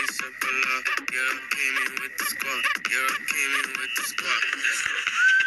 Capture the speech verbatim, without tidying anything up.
It's a pull up. Yeah, came in with the squad. Yeah, came in with the squad. Let's go.